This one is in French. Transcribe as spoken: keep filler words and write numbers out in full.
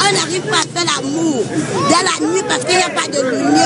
on n'arrive pas à faire l'amour dans la nuit parce qu'il n'y a pas de lumière.